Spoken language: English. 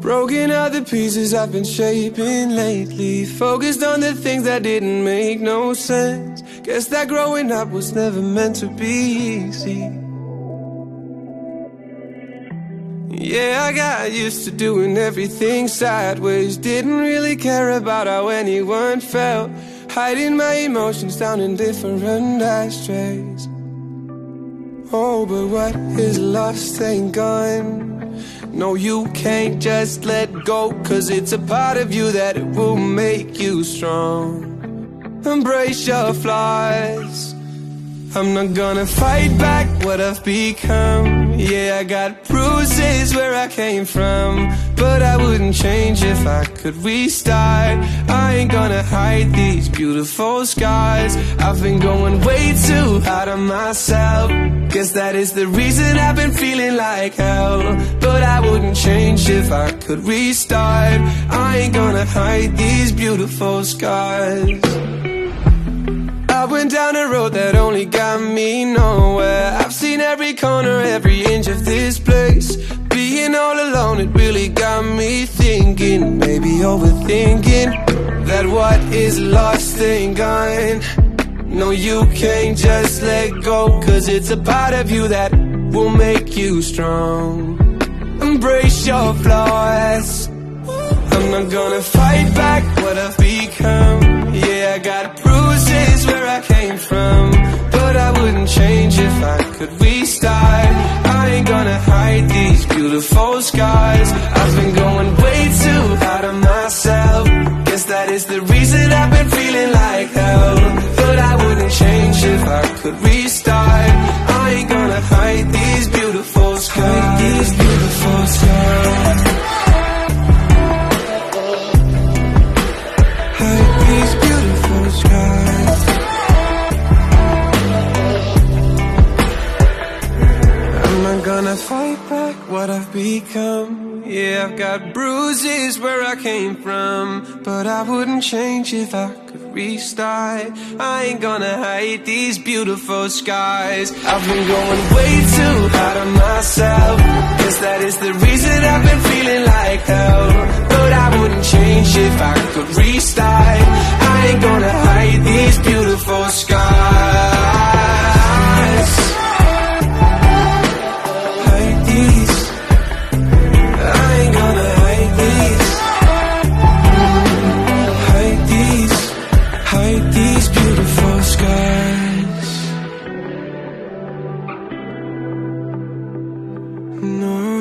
Broken out the pieces I've been shaping lately, focused on the things that didn't make no sense. Guess that growing up was never meant to be easy. Yeah, I got used to doing everything sideways, didn't really care about how anyone felt, hiding my emotions down in different ashtrays. Oh, but what is lost ain't gone. No, you can't just let go, 'cause it's a part of you that it will make you strong. Embrace your flaws. I'm not gonna fight back what I've become. Yeah, I got bruises where I came from, but I wouldn't change if I could restart. I ain't gonna hide these beautiful scars. I've been going way too hard on myself. Guess that is the reason I've been feeling like hell, but I wouldn't change if I could restart. I ain't gonna hide these beautiful scars. I went down a road that only got me nowhere. I've seen every corner, every inch of this place. Being all alone, it really got me thinking, maybe overthinking, that what is lost ain't gone. No, you can't just let go, 'cause it's a part of you that will make you strong. Embrace your flaws. I'm not gonna fight back what I've become. Yeah, I got bruises where I came from, but I wouldn't change if I could restart. I ain't gonna hide these beautiful scars. I've been going way too hard on myself. Guess that is the reason I've been feeling like hell, but I wouldn't change if I could restart. I ain't gonna hide these beautiful scars. These beautiful scars. Gonna fight back what I've become. Yeah, I've got bruises where I came from, but I wouldn't change if I could restart. I ain't gonna hide these beautiful scars. I've been going way too hard on myself. Guess that is the reason I've been feeling like hell, but I wouldn't change if I could restart. I ain't gonna hide these beautiful scars. These beautiful scars. No.